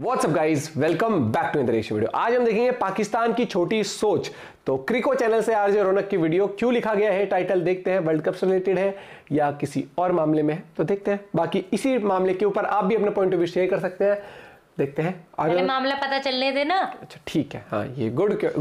WhatsApp guys, welcome back to interesting video. आज हम देखेंगे पाकिस्तान की छोटी सोच। तो क्रिको चैनल से आरजे रौनक की वीडियो क्यों लिखा गया है, टाइटल देखते हैं। वर्ल्ड कप से रिलेटेड है या किसी और मामले में है तो देखते हैं। बाकी इसी मामले के ऊपर आप भी अपना पॉइंट ऑफ व्यू शेयर कर सकते हैं। देखते हैं पहले मामला पता चलने देना। अच्छा ठीक है, हाँ ये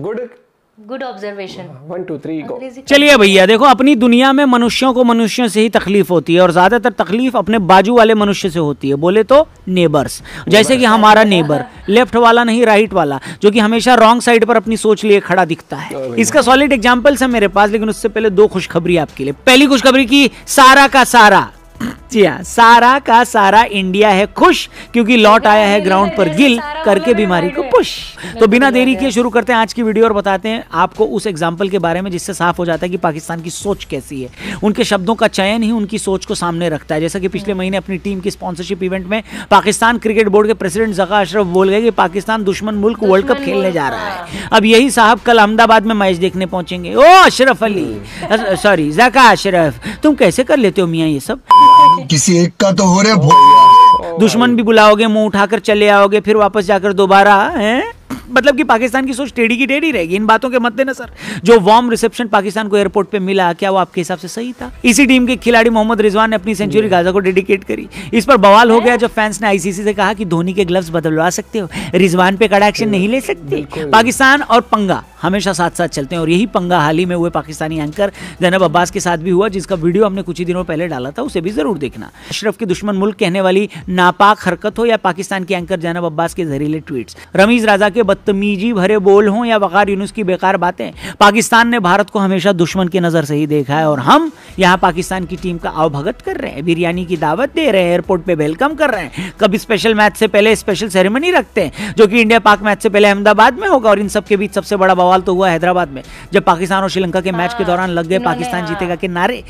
गुड ऑब्जर्वेशन। 1 2 3 गो। चलिए भैया, देखो अपनी दुनिया में मनुष्यों को मनुष्यों से ही तकलीफ होती है और ज्यादातर तकलीफ अपने बाजू वाले मनुष्य से होती है। बोले तो नेबर्स, जैसे कि हमारा नेबर लेफ्ट वाला नहीं राइट वाला, जो कि हमेशा रॉन्ग साइड पर अपनी सोच लिए खड़ा दिखता है। इसका सॉलिड एग्जांपल्स है मेरे पास, लेकिन उससे पहले दो खुशखबरी आपके लिए। पहली खुशखबरी की सारा का सारा, जी हाँ, सारा का सारा इंडिया है खुश, क्योंकि लौट आया है ग्राउंड पर गिल करके बीमारी को पुश। तो बिना देरी किए शुरू करते हैं आज की वीडियो और बताते हैं आपको उस एग्जाम्पल के बारे में जिससे साफ हो जाता है कि पाकिस्तान की सोच कैसी है। उनके शब्दों का चयन ही उनकी सोच को सामने रखता है। जैसा कि पिछले महीने अपनी टीम की स्पॉन्सरशिप इवेंट में पाकिस्तान क्रिकेट बोर्ड के प्रेसिडेंट ज़का अशरफ बोल गए कि पाकिस्तान दुश्मन मुल्क वर्ल्ड कप खेलने जा रहा है। अब यही साहब कल अहमदाबाद में मैच देखने पहुंचेंगे। ओ अशरफ अली, सॉरी ज़का अशरफ, तुम कैसे कर लेते हो मियाँ ये सब? किसी एक का तो हो रहा। दुश्मन भी बुलाओगे, मुंह उठाकर चले आओगे, फिर वापस जाकर दोबारा हैं। मतलब कि पाकिस्तान की सोच टेढ़ी की टेढ़ी रहेगी। इन बातों के मद्देनजर जो वार्म रिसेप्शन पाकिस्तान को एयरपोर्ट पे मिला, क्या वो आपके हिसाब से सही था? इसी टीम के खिलाड़ी मोहम्मद रिजवान ने अपनी सेंचुरी गाजा को डेडिकेट करी। इस पर बवाल हो गया जब फैंस ने आईसीसी से कहा कि धोनी के ग्लव्स बदलवा सकते हो, रिजवान पे कड़ा एक्शन नहीं ले सकते। पाकिस्तान और पंगा हमेशा साथ साथ चलते हैं और यही पंगा हाल ही में हुए पाकिस्तानी एंकर जैनब अब्बास के साथ भी हुआ, जिसका वीडियो हमने कुछ ही दिनों पहले डाला था, उसे भी जरूर देखना। अशरफ के दुश्मन मुल्क कहने वाली नापाक हरकत हो या पाकिस्तान के एंकर जैनब अब्बास के जहरीले ट्वीट्स, रमीज राजा के बदतमीजी भरे बोल हों या वकार यूनुस की बेकार बातें, पाकिस्तान ने भारत को हमेशा दुश्मन की नजर से ही देखा है। और हम यहाँ पाकिस्तान की टीम का आवभगत कर रहे हैं, बिरयानी की दावत दे रहे हैं, एयरपोर्ट पे वेलकम कर रहे हैं। कभी स्पेशल मैच से पहले स्पेशल सेरेमनी रखते हैं जो कि इंडिया पाक मैच से पहले अहमदाबाद में होगा। और इन सब के बीच सबसे बड़ा बवाल तो हुआ हैदराबाद में, जब पाकिस्तान और श्रीलंका के मैच के दौरान लग गए पाकिस्तान जीतेगा के नारे,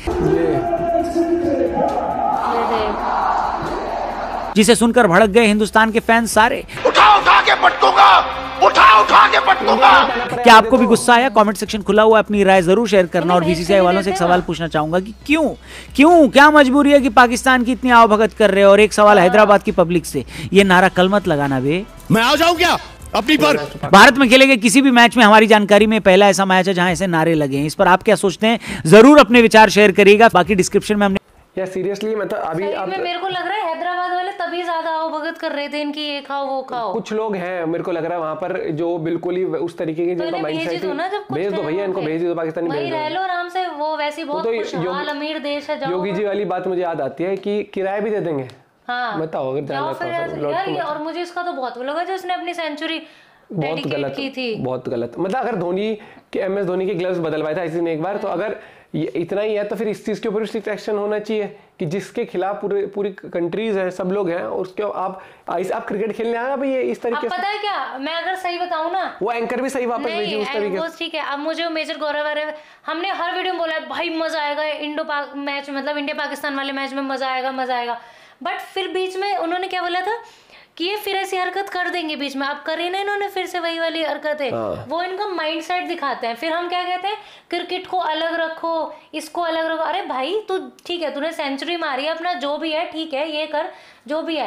जिसे सुनकर भड़क गए हिंदुस्तान के फैंस सारे। उठा उठा के पटकूंगा, उठा के पटकूंगा। क्या आपको भी गुस्सा आया? कमेंट सेक्शन खुला हुआ है, अपनी राय जरूर शेयर करना। और बीसीसीआई वालों से एक सवाल पूछना चाहूंगा कि क्यों क्या मजबूरी है कि पाकिस्तान की इतनी आवभगत कर रहे हो? और एक सवाल हैदराबाद की पब्लिक से, ये नारा कल मत लगाना बे। मैं आ जाऊं क्या अपनी पर? भारत में खेले गए किसी भी मैच में हमारी जानकारी में पहला ऐसा मैच है जहां ऐसे नारे लगे हैं। इस पर आप क्या सोचते हैं, जरूर अपने विचार शेयर करिएगा। बाकी डिस्क्रिप्शन में हमने या सीरियसली मतलब अभी मेरे को लग रहा है हैदराबाद वाले तभी ज्यादा आवभगत कर रहे थे इनकी, ये खाओ वो खाओ। कुछ लोग हैं, मेरे को लग रहा है वहां पर जो बिल्कुल ही उस तरीके के जिनका माइंडसेट है। भेज दो भैया इनको, भेज दो पाकिस्तानी, भेज दो, रह लो आराम से। वो वैसी बहुत खुशहाल अमीर देश है। योगी जी वाली बात मुझे याद आती है कि किराया भी दे देंगे। हाँ बताओ अगर जाना तो। और मुझे इसका तो बहुत लगा जो उसने अपनी सेंचुरी बहुत गलत की थी, बहुत गलत। मतलब अगर धोनी के एमएस धोनी के ग्लव्स बदलवाए था इसी ने एक बार, तो अगर ये इतना ही है तो फिर इस चीज के ऊपर स्ट्रिक्ट एक्शन होना चाहिए कि जिसके खिलाफ पूरी कंट्रीज है, सब लोग हैं, उसके आप क्रिकेट खेलने आए भाई ये इस तरीके से। पता है क्या, मैं अगर सही बताऊं ना, वो एंकर भी सही वापस भेजी उस तरीके से। ठीक है, अब मुझे मेजर गौरव है, हमने हर वीडियो में बोला है भाई मजा आएगा इंडो पाक मैच, मतलब इंडिया पाकिस्तान वाले मैच में मजा आएगा। बट फिर बीच में उन्होंने क्या बोला था कि ये फिर ऐसी हरकत कर देंगे बीच में। अब करी ना इन्होंने फिर से वही वाली हरकतें। वो इनका माइंड सेट दिखाते हैं। फिर हम क्या कहते हैं, क्रिकेट को अलग रखो, इसको अलग रखो। अरे भाई तू ठीक है, तूने सेंचुरी मारी है, अपना जो भी है ठीक है, ये कर जो भी है।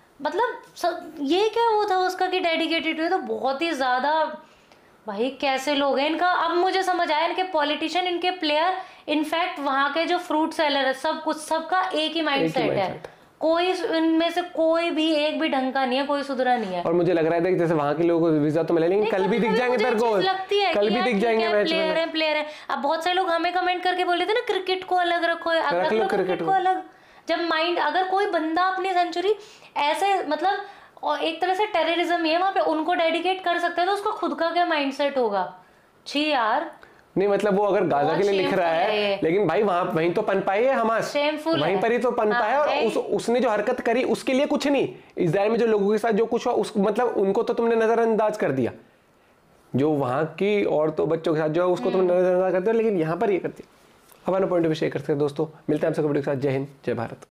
मतलब ये क्या वो था उसका कि डेडिकेटेड हुए, तो बहुत ही ज्यादा भाई कैसे लोग हैं इनका। अब मुझे समझ आया, इनके पॉलिटिशियन, इनके प्लेयर, इनफैक्ट वहां के जो फ्रूट सेलर है, सब कुछ सबका एक ही माइंड सेट है। कोई इनमें से कोई भी एक भी ढंग का नहीं है, कोई सुधरा नहीं है। और मुझे लग रहा है जैसे वहां के लोगों को वीजा तो मिले, लेकिन कल भी दिख जाएंगे तेरे को, कल भी दिख जाएंगे मैच में। प्लेयर है। अब बहुत सारे लोग हमें कमेंट करके बोले थे ना क्रिकेट को अलग रखो, क्रिकेट को अलग। जब माइंड, अगर कोई बंदा अपनी सेंचुरी ऐसे मतलब और एक तरह से टेररिज्म ही है वहां पे, उनको डेडिकेट कर सकते हैं, तो उसका खुद का क्या माइंडसेट होगा? छी यार। नहीं मतलब वो अगर गाजा के लिए लिख रहा है, लेकिन भाई वहीं तो पनपाई है हमास, वहीं पर ही तो पनपा है। और उसने जो हरकत करी उसके लिए कुछ नहीं, इजराइल में जो लोगों के साथ जो कुछ हुआ उस मतलब उनको तो तुमने नजरअंदाज कर दिया। जो वहां की औरतों बच्चों के साथ जो है उसको तुमने नजरअंदाज कर दिया, लेकिन यहाँ पर ये करती। अपना पॉइंट ऑफ व्यू शेयर करते हैं दोस्तों। मिलते हैं आपसे वीडियो के साथ। जय हिंद, जय भारत।